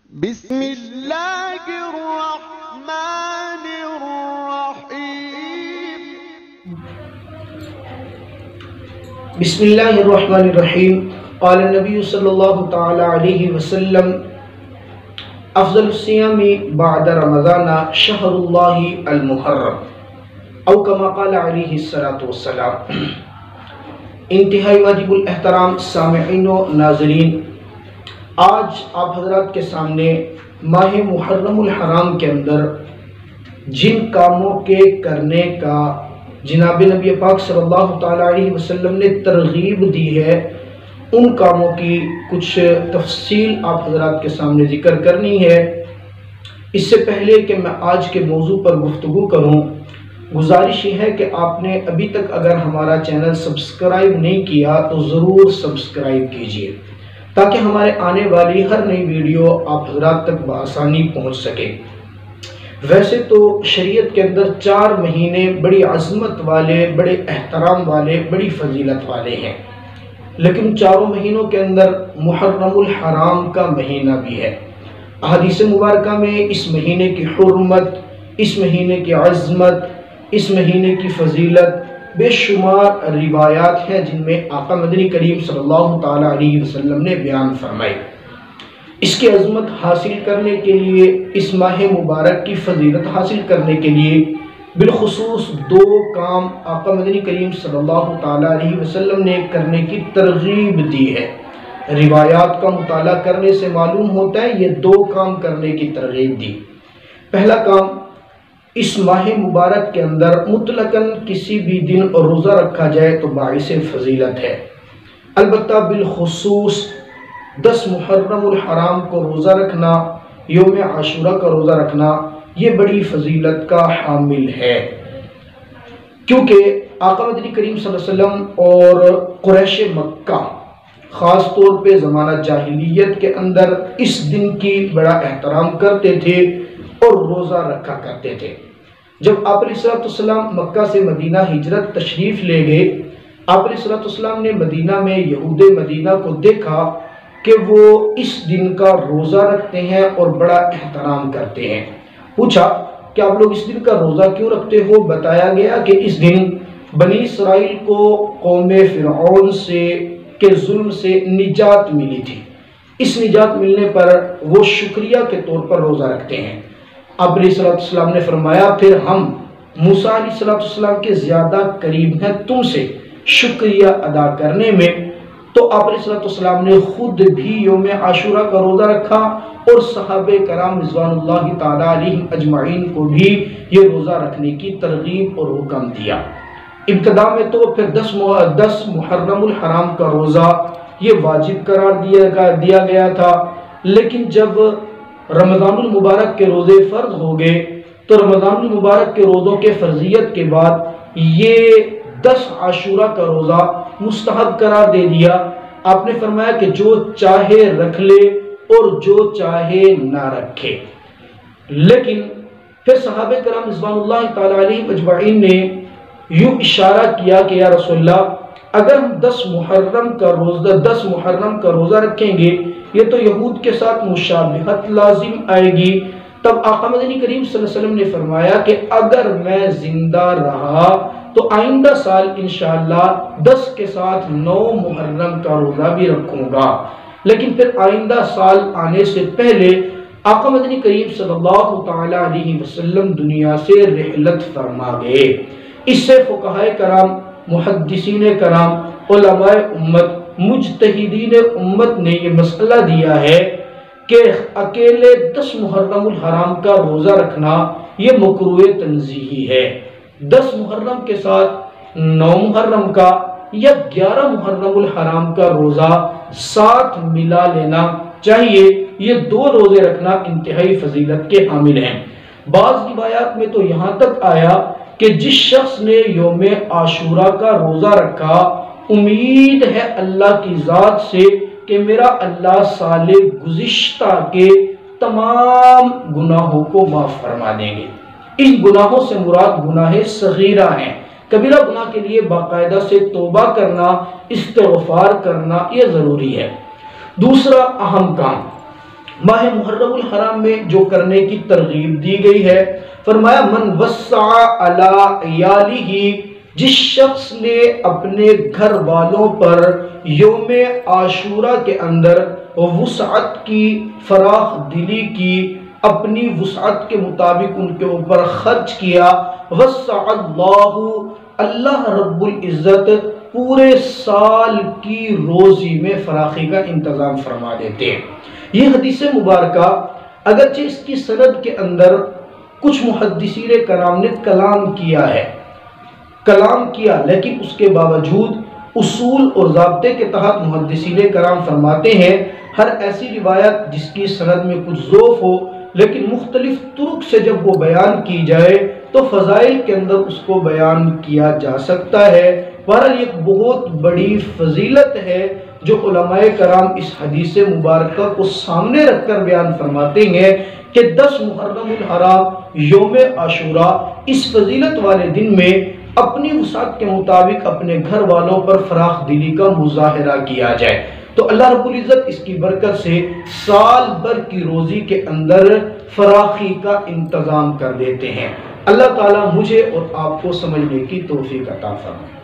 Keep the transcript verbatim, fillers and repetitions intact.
بسم اللہ الرحمن الرحیم بسم اللہ الرحمن الرحیم قال النبی صلی اللہ تعالی علیہ وسلم افضل الصیام بعد رمضان شہر اللہ المحرم او کما قال علیہ الصلاۃ والسلام۔ انتہائی واجب الاحترام سامعین و ناظرین، آج آپ حضرات کے سامنے ماہ محرم الحرام کے اندر جن کاموں کے کرنے کا جناب نبی پاک صلی اللہ تعالی علیہ وسلم نے ترغیب دی ہے، ان کاموں کی کچھ تفصیل آپ حضرات کے سامنے ذکر کرنی ہے۔ اس سے پہلے کہ میں آج کے موضوع پر گفتگو کروں، گزارش یہ ہے کہ آپ نے ابھی تک اگر ہمارا چینل سبسکرائب نہیں کیا تو ضرور سبسکرائب کیجئے تاکہ ہمارے آنے والی ہر نئی ویڈیو آپ حضرات تک بآسانی پہنچ سکے۔ ویسے تو شریعت کے اندر چار مہینے بڑی عظمت والے، بڑے احترام والے، بڑی فضیلت والے ہیں، لیکن چاروں مہینوں کے اندر محرم الحرام کا مہینہ بھی ہے۔ احادیث مبارکہ میں اس مہینے کی حرمت، اس مہینے کی عظمت، اس مہینے کی فضیلت بے شمار روایات ہیں جن میں آقا مدنی کریم صلی اللہ تعالی علیہ وسلم نے بیان فرمائی۔ اس کی عظمت حاصل کرنے کے لیے، اس ماہ مبارک کی فضیلت حاصل کرنے کے لیے بالخصوص دو کام آقا مدنی کریم صلی اللہ تعالی علیہ وسلم نے کرنے کی ترغیب دی ہے۔ روایات کا مطالعہ کرنے سے معلوم ہوتا ہے یہ دو کام کرنے کی ترغیب دی۔ پہلا کام، اس ماہ مبارک کے اندر مطلقاً کسی بھی دن روزہ رکھا جائے تو باعث فضیلت ہے، البتہ بالخصوص دس محرم الحرام کو روزہ رکھنا، یوم عاشورہ کا روزہ رکھنا، یہ بڑی فضیلت کا حامل ہے، کیونکہ آقا مدنی کریم صلی اللہ علیہ وسلم اور قریش مکہ خاص طور پہ زمانہ جاہلیت کے اندر اس دن کی بڑا احترام کرتے تھے اور روزہ رکھا کرتے تھے۔ جب آپ علیہ السلام مکہ سے مدینہ ہجرت تشریف لے گئے، آپ علیہ السلام نے مدینہ میں یہود مدینہ کو دیکھا کہ وہ اس دن کا روزہ رکھتے ہیں اور بڑا احترام کرتے ہیں۔ پوچھا کہ آپ لوگ اس دن کا روزہ کیوں رکھتے ہو؟ بتایا گیا کہ اس دن بنی اسرائیل کو قوم فرعون سے کے ظلم سے نجات ملی تھی، اس نجات ملنے پر وہ شکریہ کے طور پر روزہ رکھتے ہیں۔ آپ علیہ السلام نے فرمایا پھر ہم موسیٰ علیہ السلام کے زیادہ قریب ہیں تم سے شکریہ ادا کرنے میں، تو آپ علیہ السلام نے خود بھی یوم عاشورہ کا روزہ رکھا اور صحابہ کرام رضوان اللہ تعالی علیہم اجمعین کو بھی یہ روزہ رکھنے کی ترغیب اور حکم دیا۔ ابتدا میں تو پھر دس محرم الحرام کا روزہ یہ واجب قرار دیا گیا تھا، لیکن جب رمضان المبارک کے روزے فرض ہو گئے تو رمضان المبارک کے روزوں کے فرضیت کے بعد یہ دس عاشورہ کا روزہ مستحب قرار دے دیا۔ آپ نے فرمایا کہ جو چاہے رکھ لے اور جو چاہے نہ رکھے، لیکن پھر صحابہ کرام رضوان اللہ تعالی علیہ اجمعین نے یوں اشارہ کیا کہ یا رسول اللہ، اگر ہم دس محرم کا روزہ دس محرم کا روزہ رکھیں گے یہ تو یہود کے ساتھ مشابہت لازم آئے گی۔ تب آقا مدنی کریم صلی اللہ علیہ وسلم نے فرمایا کہ اگر میں زندہ رہا تو آئندہ سال انشاءاللہ دس کے ساتھ نو محرم کا روزہ بھی رکھوں گا، لیکن پھر آئندہ سال آنے سے پہلے آقا مدنی کریم صلی اللہ تعالی علیہ وسلم دنیا سے رحلت فرما گئے۔ اس سے فقہائے کرام، محدثین کرام، علماء امت، مجتہدین امت نے یہ مسئلہ دیا ہے کہ اکیلے دس محرم الحرام کا روزہ رکھنا یہ مکروہ تنزیہی ہے۔ دس محرم کے ساتھ نو محرم کا یا گیارہ محرم الحرام کا روزہ ساتھ ملا لینا چاہیے۔ یہ دو روزے رکھنا انتہائی فضیلت کے حامل ہیں۔ بعض روایات میں تو یہاں تک آیا کہ جس شخص نے یوم عاشورہ کا روزہ رکھا، امید ہے اللہ کی ذات سے کہ میرا اللہ سال گزشتہ کے تمام گناہوں کو معاف فرما دیں گے۔ ان گناہوں سے مراد گناہ صغیرہ ہیں، کبیرہ گناہ کے لیے باقاعدہ سے توبہ کرنا، استغفار کرنا یہ ضروری ہے۔ دوسرا اہم کام، ماہ محرم الحرام میں جو کرنے کی ترغیب دی گئی ہے، فرمایا من وسع علی عیالہ، جس شخص نے اپنے گھر والوں پر یوم عاشورہ کے اندر وسعت کی، فراخ دلی کی، اپنی وسعت کے مطابق ان کے اوپر خرچ کیا، وسع اللہ، اللہ رب العزت پورے سال کی روزی میں فراخی کا انتظام فرما دیتے ہیں۔ یہ حدیث مبارکہ اگرچہ اس کی سند کے اندر کچھ محدثین کرام نے کلام کیا ہے کلام کیا لیکن اس کے باوجود اصول اور ضابطے کے تحت محدثین کرام فرماتے ہیں ہر ایسی روایت جس کی سند میں کچھ ضعف ہو لیکن مختلف طرق سے جب وہ بیان کی جائے تو فضائل کے اندر اس کو بیان کیا جا سکتا ہے۔ بہرحال یہ بہت بڑی فضیلت ہے جو علماء کرام اس حدیث مبارکہ کو سامنے رکھ کر بیان فرماتے ہیں کہ دس محرم الحرام یوم عاشورہ اس فضیلت والے دن میں اپنی وسعت کے مطابق اپنے گھر والوں پر فراخ دلی کا مظاہرہ کیا جائے تو اللہ رب العزت اس کی برکت سے سال بھر کی روزی کے اندر فراخی کا انتظام کر دیتے ہیں۔ اللہ تعالیٰ مجھے اور آپ کو سمجھنے کی توفیق عطا فرمائے۔